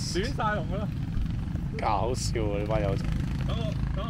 亂晒龍㗎啦！ 搞笑啊！呢班友仔。